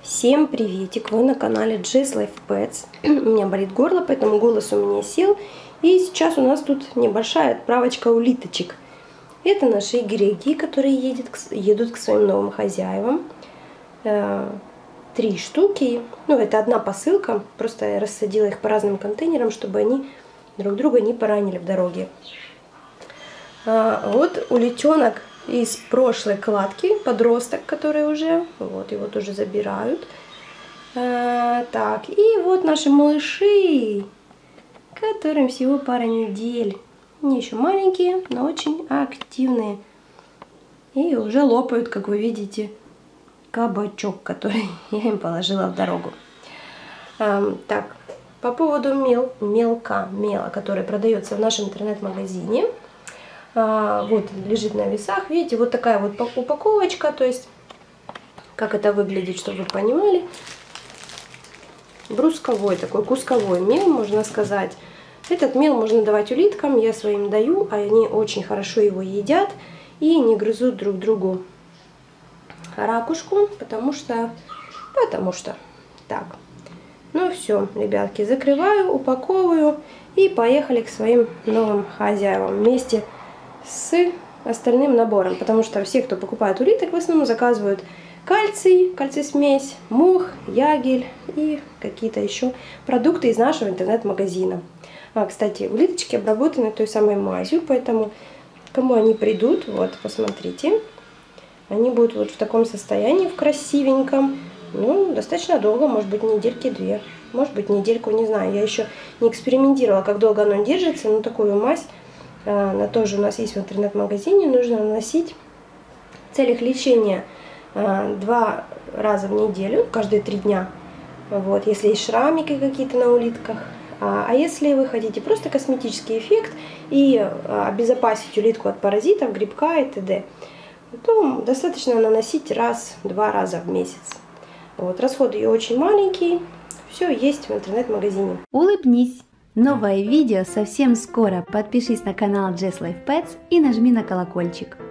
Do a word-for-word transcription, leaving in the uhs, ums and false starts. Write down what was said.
Всем приветик! Вы на канале Jess Life Pets. У меня болит горло, поэтому голос у меня сел. И сейчас у нас тут небольшая отправочка улиточек. Это наши игреки, которые едет, едут к своим новым хозяевам. Три штуки. Ну, это одна посылка. Просто я рассадила их по разным контейнерам, чтобы они друг друга не поранили в дороге. Вот улитенок из прошлой кладки, подросток, который уже, вот его тоже забирают. А, так, и вот наши малыши, которым всего пара недель. Они еще маленькие, но очень активные. И уже лопают, как вы видите, кабачок, который я им положила в дорогу. А, так, по поводу мел, мелка, мела, который продается в нашем интернет-магазине. А, вот лежит на весах, видите, вот такая вот упаковочка, то есть как это выглядит, чтобы вы понимали. Брусковой такой, кусковой мел, можно сказать. Этот мел можно давать улиткам, я своим даю, а они очень хорошо его едят и не грызут друг другу ракушку, потому что, потому что, так. Ну все, ребятки, закрываю, упаковываю и поехали к своим новым хозяевам вместе с остальным набором, потому что все, кто покупает улиток, в основном заказывают кальций, кальций-смесь, мох, ягель и какие-то еще продукты из нашего интернет-магазина. А, кстати, улиточки обработаны той самой мазью, поэтому кому они придут, вот, посмотрите, они будут вот в таком состоянии, в красивеньком, ну, достаточно долго, может быть, недельки-две, может быть, недельку, не знаю, я еще не экспериментировала, как долго оно держится, но такую мазь, она тоже у нас есть в интернет-магазине, нужно наносить в целях лечения два раза в неделю, каждые три дня. Вот, если есть шрамики какие-то на улитках. А если вы хотите просто косметический эффект и обезопасить улитку от паразитов, грибка и т.д., то достаточно наносить раз-два раза в месяц. Вот, расход ее очень маленький, все есть в интернет-магазине. Улыбнись! Новое видео совсем скоро. Подпишись на канал Jess Life Pets и нажми на колокольчик.